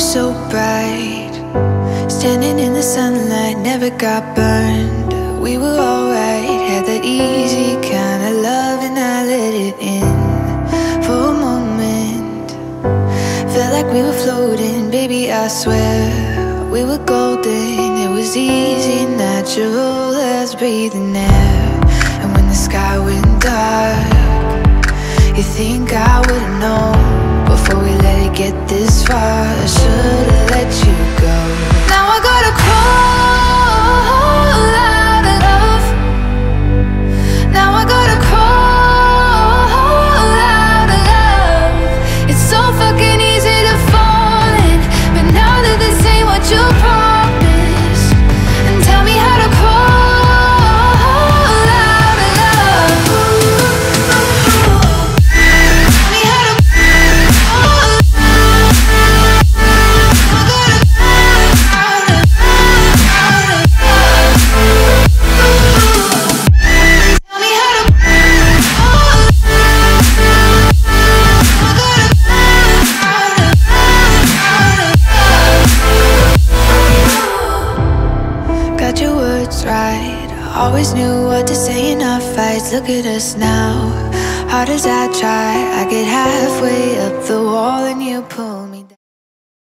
so bright, standing in the sunlight, never got burned. We were alright, had that easy kind of love, and I let it in for a moment. Felt like we were floating, baby, I swear we were golden. It was easy, natural as breathing air. And when the sky went dark, you think I would've known before we let it get this far. I should've let you go. Now I gotta crawl out of love. Now I gotta crawl out of love. It's so fucking easy to fall in, but now that this ain't what you promised, and tell me how to crawl out of love. Tell me how to crawl. I gotta crawl out of love. Tell me how to crawl. I gotta crawl. Got your words right, always knew what to say in our fights. Look at us now, hard as I try, I get halfway up the wall and you pull me.